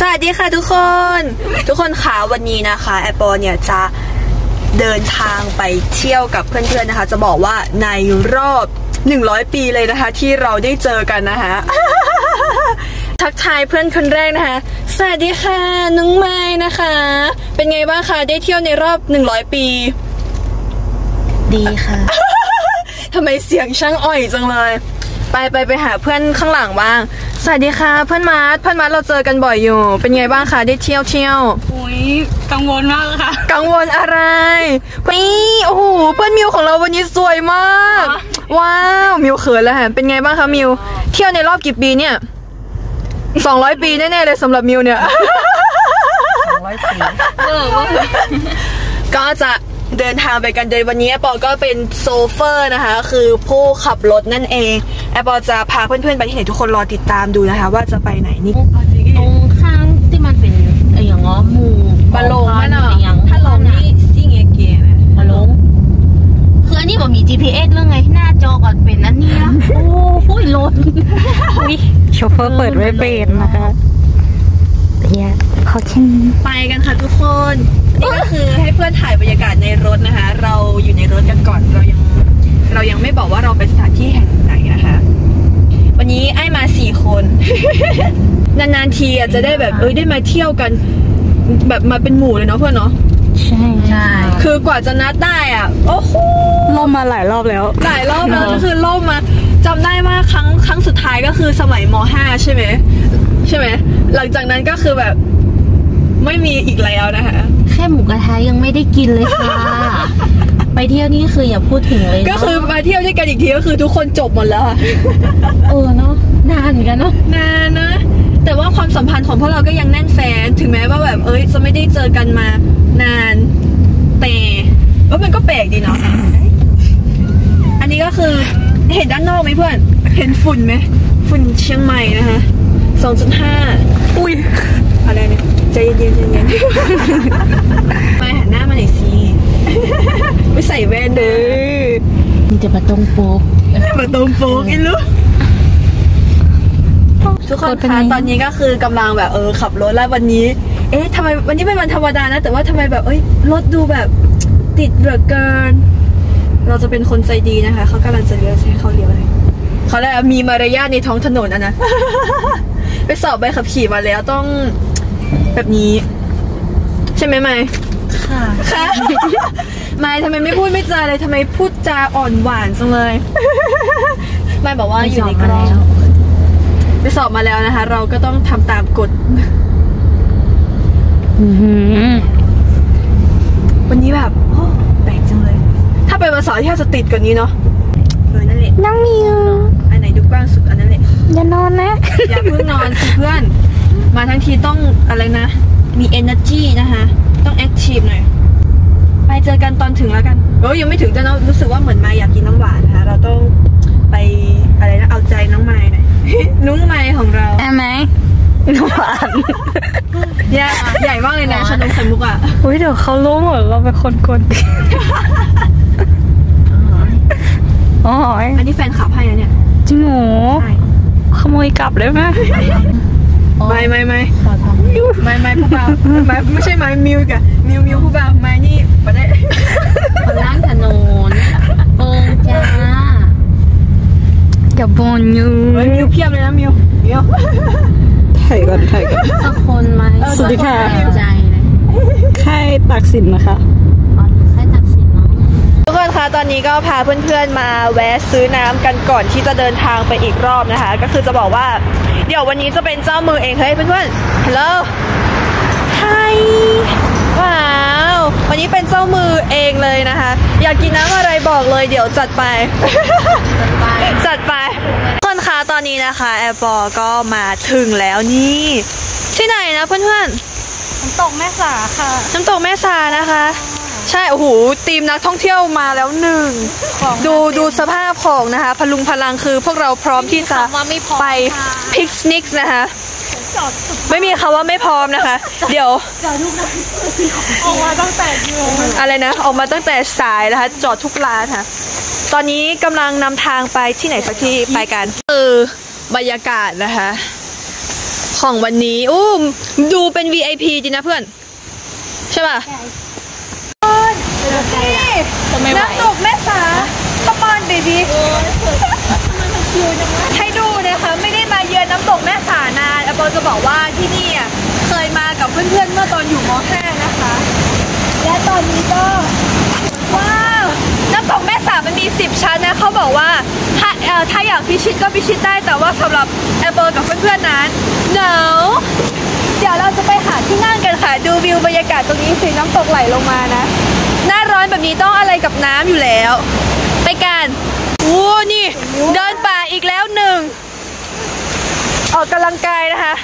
วัสดีค่ะทุกคนค่ะวันนี้นะคะแอปเปิลเนี่ยจะเดินทางไปเที่ยวกับเพื่อนๆนะคะจะบอกว่าในรอบ100 ปีเลยนะคะที่เราได้เจอกันนะคะทักทายเพื่อนคนแรกนะคะสวัสดีค่ะน้องไม้นะคะเป็นไงบ้างคะได้เที่ยวในรอบ100 ปีดีค่ะทำไมเสียงช่างอ่อยจังเลยไปหาเพื่อนข้างหลังบ้างสวัสดีค่ะเพื่อนมาร์ทเราเจอกันบ่อยอยู่เป็นไงบ้างคะได้เที่ยวโอ้ยกังวลมากค่ะกังวลอะไรนี่โอ้โหเพื่อนมิวของเราวันนี้สวยมากว้าวมิวเขินแล้วฮะเป็นไงบ้างคะมิวเที่ยวในรอบกี่ปีเนี่ย200 ปีแน่ๆเลยสำหรับมิวเนี่ย 200 ปีก็จะเดินทางไปกันโดยวันนี้แอปเปิลก็เป็นโซเฟอร์นะคะคือผู้ขับรถนั่นเองแอปเปิลจะพาเพื่อนๆไปที่ไหนทุกคนรอติดตามดูนะคะว่าจะไปไหนนี่ตรงข้างที่มันเป็นอย่างง้อหมู่บาลงนั่นน่ะถ้าลงนี่ซิ่งเก๋ๆนะบาลงคืออันนี้บอกมี GPS เรื่องไงหน้าจอก่อนเป็นนั่นนี่นะโอ้หุ้ยรถโชเฟอร์เปิดไว้เป็นนะคะเนี่ยเขาเช่นไปกันค่ะทุกคนนี่ก็คือให้เพื่อนถ่ายบรรยากาศในรถนะคะเราอยู่ในรถกันก่อนเรายังไม่บอกว่าเราไปสถานที่แห่งไหนนะคะวันนี้ไอ้มา4 คนนานๆทีจะได้แบบได้มาเที่ยวกันแบบมาเป็นหมู่เลยเนาะเพื่อนเนาะใช่คือกว่าจะนัดได้อ่ะโอ้โหล่มมาหลายรอบแล้วก็คือล่มมาจำได้ว่าครั้งสุดท้ายก็คือสมัยม.5 ใช่ไหมหลังจากนั้นก็คือแบบไม่มีอีกแล้วนะคะแค่หมูกระทะยังไม่ได้กินเลยค่ะไปเที่ยวนี่คืออย่าพูดถึงเลยก็คือมาเที่ยวด้วยกันอีกทีก็คือทุกคนจบหมดแล้วเนาะนานเหมือนกันเนาะนานนะแต่ว่าความสัมพันธ์ของพวกเราก็ยังแน่นแฟนถึงแม้ว่าแบบจะไม่ได้เจอกันมานานแต่มันก็แปลกดีเนาะอันนี้ก็คือเห็นด้านนอกไหมเพื่อนเห็นฝุ่นไหมฝุ่นเชียงใหม่นะคะ2.5อุ้ยอะไรเนี่ยใจเย็นมาหันหน้ามาหน่อยสิไม่ใส่แว่นเลยมันจะมาตรงโป๊กอีลูกทุกคนคะตอนนี้ก็คือกำลังแบบขับรถแล้ววันนี้ทำไมวันนี้เป็นวันธรรมดานะแต่ว่าทำไมแบบรถดูแบบติดเหลือเกินเราจะเป็นคนใจดีนะคะเขากำลังจะเลี้ยวให้เขาเลี้ยวเลยเขาเลยมีมารยาทในท้องถนนนะไปสอบใบขับขี่มาแล้วต้องแบบนี้ใช่ไหมไมค์ค่ะไมค์ทำไมไม่พูดไม่จาเลยทำไมพูดจาอ่อนหวานจังเลยไมค์บอกว่าอยู่ในกล้องไปสอบมาแล้วนะคะเราก็ต้องทำตามกฎวันนี้แบบแปลกจังเลยถ้าไปวันเสาร์ที่จะติดกว่านี้เนาะนั่นแหละน้องมิวอันไหนดูกว้างสุดอันนั้นแหละอย่านอนนะอย่าเพิ่งนอนสิเพื่อนมาทั้งทีต้องอะไรนะมี energy นะคะต้อง active หน่อยไปเจอกันตอนถึงแล้วกันยังไม่ถึงแต่เรารู้สึกว่าเหมือนมาอยากกินน้ำหวานนะคะเราต้องไปอะไรนะเอาใจน้องไม้หน่อยนุ้งไม้ของเราไหมน้ำหวานใหญ่มากเลยนะชานมไข่มุกอ่ะเดี๋ยวเขารู้หมดเราเป็นคนกวนตีนอันนี้แฟนขับให้นะเนี่ยจริงเหรอขโมยกลับได้ไหมไม่ผู้บ่าวไม่ใช่ไม้มิวกับมิวผู้บ่าวไม้นี่มาได้คนล่างถนนจ้ากับบนยูมิวเพียบเลยนะมิวถ่ายก่อนสักคนไหมสวัสดีค่ะใจเลยค่ายตักสินนะคะทุกคนคะตอนนี้ก็พาเพื่อนๆมาแวะซื้อน้ำกันก่อนที่จะเดินทางไปอีกรอบนะคะก็คือจะบอกว่าเดี๋ยววันนี้จะเป็นเจ้ามือเองเฮ้ยเพื่อนๆฮัลโหลไฮว้าววันนี้เป็นเจ้ามือเองเลยนะคะอยากกินน้ำอะไรบอกเลยเดี๋ยวจัดไปทุกคนคะตอนนี้นะคะแอร์พอร์ตก็มาถึงแล้วนี่ที่ไหนนะเพื่อนๆน้ำตกแม่สาค่ะน้ำตกแม่สานะคะใช่โอ้โหทีมนักท่องเที่ยวมาแล้วหนึ่งดูสภาพของนะคะพลุงพลังคือพวกเราพร้อมที่จะไปพิกนิกนะคะไม่มีคำว่าไม่พร้อมนะคะเดี๋ยวออกมาตั้งแต่อะไรนะออกมาตั้งแต่สายนะคะจอดทุกร้านค่ะตอนนี้กำลังนำทางไปที่ไหนสักที่ไปกันบรรยากาศนะคะขของวันนี้ดูเป็น VIP จริงนะเพื่อนใช่ป่ะนี่น้ำตกแม่สาขมอนเบบี้ให้ดูนะคะไม่ได้มาเยือนน้ำตกแม่สานานแอปเปิลจะบอกว่าที่นี่เคยมากับเพื่อนๆเมื่อตอนอยู่ม.5 นะคะและตอนนี้ก็ว้าวน้ำตกแม่สามันมี10 ชั้นนะเขาบอกว่าถ้าอยากพิชิตก็พิชิตได้แต่ว่าสำหรับแอปเปิลกับเพื่อนๆนั้นหนาวเดี๋ยวเราจะไปหาที่นั่งกันค่ะดูวิวบรรยากาศตรงนี้สิน้ำตกไหลลงมานะหน้าร้อนแบบนี้ต้องอะไรกับน้ำอยู่แล้วไปกันนี่เดินป่าอีกแล้วหนึ่งออกกำลังกายนะคะ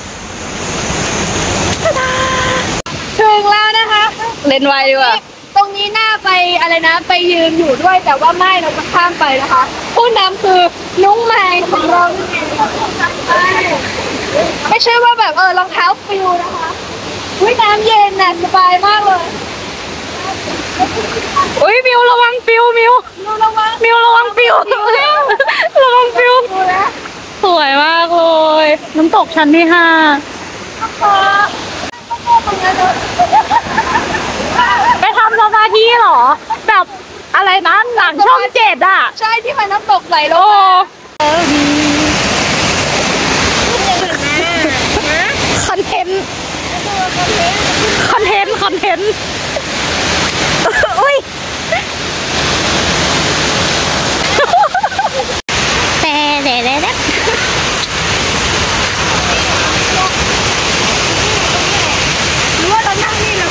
ถึงแล้วนะคะเล่นไวดีกว่าตรงนี้หน้าไปอะไรนะไปยืนอยู่ด้วยแต่ว่าไม่เราจะข้ามไปนะคะผู้นำคือนุ้งไม้ของเราไม่ใช่ว่าแบบรองเท้าฟิวนะคะน้ำเย็นน่ะสบายมากเลยมิวระวังฟิวมิวระวังฟิวระวังฟิวสวยมากเลยน้ำตกชั้นที่5ไปทำสมาธิเหรอแบบอะไรนะหลังช่อง7อ่ะใช่ที่มันน้ำตกไหลลงคอนเทนต์อุ้ยรู้ว่าเรานั่งนี่เลย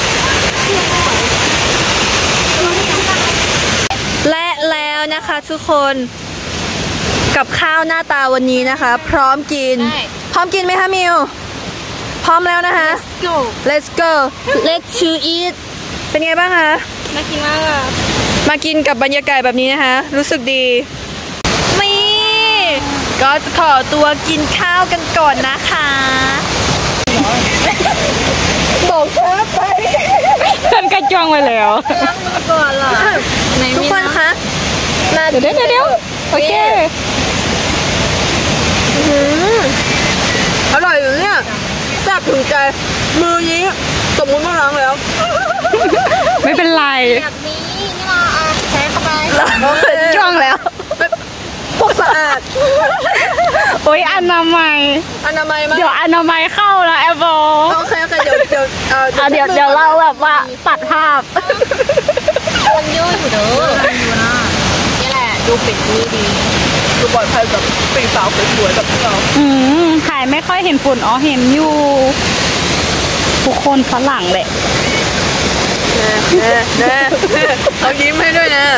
และแล้วนะคะทุกคนกับข้าวหน้าตาวันนี้นะคะพร้อมกินไหมคะมิวพร้อมแล้วนะคะ Let's go Let's to eat เป็นไงบ้างคะน่ากินมากอ่ะมากินกับบรรยากาศแบบนี้นะคะรู้สึกดีก็จะขอตัวกินข้าวกันก่อนนะคะบอกช้าไปฉันกระจ้องไปแล้วล้างมือก่อนล่ะทุกคนคะเดี๋ยวโอเคอร่อยอยู่เนี่ยแซ่บถึงใจมือนี้สมมุติว่าล้างแล้วไม่เป็นไรแบบนี้นี่มาใช้เข้าไปจ้องแล้วพวกสะอาดอนามัยเดี๋ยวอนามัยเข้านะแอปเปิลโอเคเดี๋ยวเราแบบว่าตัดภาพคนเยอะอยู่เด้อนี่แหละดูปิดนี่ดีดูปลอดภัยกับปีสาวสวยๆกับเราถ่ายไม่ค่อยเห็นฝุ่นเห็นอยู่ทุกคนฝรั่งแหละเขายิ้มให้ด้วยนะ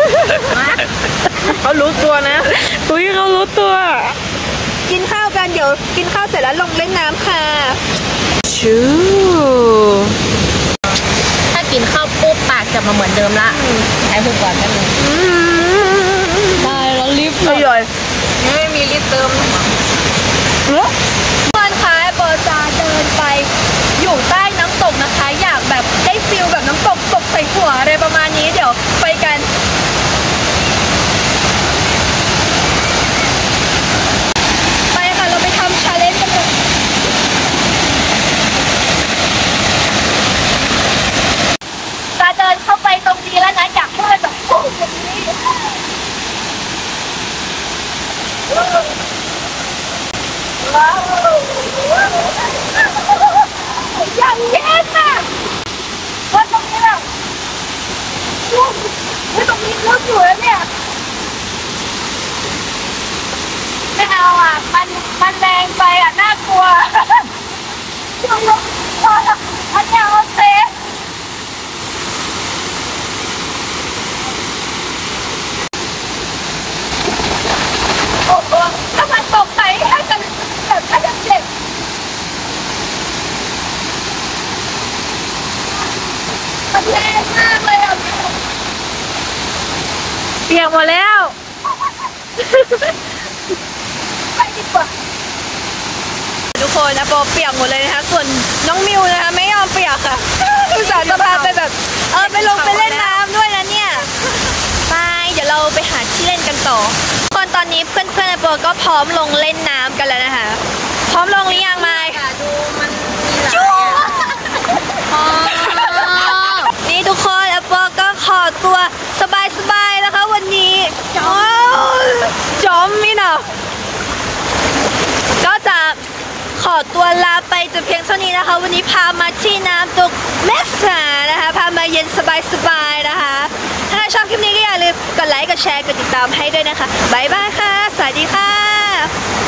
เขารู้ตัวนะเขารู้ตัวกินข้าวกันเดี๋ยวกินข้าวเสร็จแล้วลงเล่นน้ำค่ะถ้ากินข้าวปุ๊บปากจะมาเหมือนเดิมละใช้หูก่อนกันเลยได้แล้วลิฟต์อร่อยไม่มีลิฟต์เติมเพื่อนคะโบจะเดินไปอยู่ใต้น้ำตกนะคะอยากแบบได้ฟิลแบบน้ำตกตกใส่หัวอะไรประมาณนี้เดี๋ยวไปกันไปค่ะเราไปทำชาเลนจ์กันเลยจะเดินเข้าไปตรงนี้แล้วนะอยากให้มันแบบพุ่งอย่างนี้อย่างเย็นน่ะว่าตรงนี้แบบตรงนี้ลึกอยู่แล้วเนี่ยไม่เอามันแรงไปน่ากลัวอันนี้เอาเซฟโอ้โหถ้ามันตกใจให้กันแบบถ้าจะเจ็บมันแรงมากเลยเปียกหมดแล้วไปดีกว่าทุกคนนะโปเปียกหมดเลยนะคะส่วนน้องมิวนะคะไม่ยอมเปียกค่ะอุตส่าห์จะพาไปแบบไปลงไปเล่นน้ำด้วยนะเนี่ยไปเดี๋ยวเราไปหาที่เล่นกันต่อตอนนี้เพื่อนๆในโปก็พร้อมลงเล่นน้ำกันแล้วนะคะพร้อมลงหรือยังไมค์ดูมันมีหลายนี่ทุกคนแอปเปิลก็ขอตัวสบายๆนะคะวันนี้จอมมินะก็จะขอตัวลาไปจะเพียงเท่านี้นะคะวันนี้พามาที่น้ำตกแม่สานะคะพามาเย็นสบายๆนะคะถ้าชอบคลิปนี้ก็อย่าลืมกดไลค์กดแชร์กดติดตามให้ด้วยนะคะบ๊ายบายค่ะสวัสดีค่ะ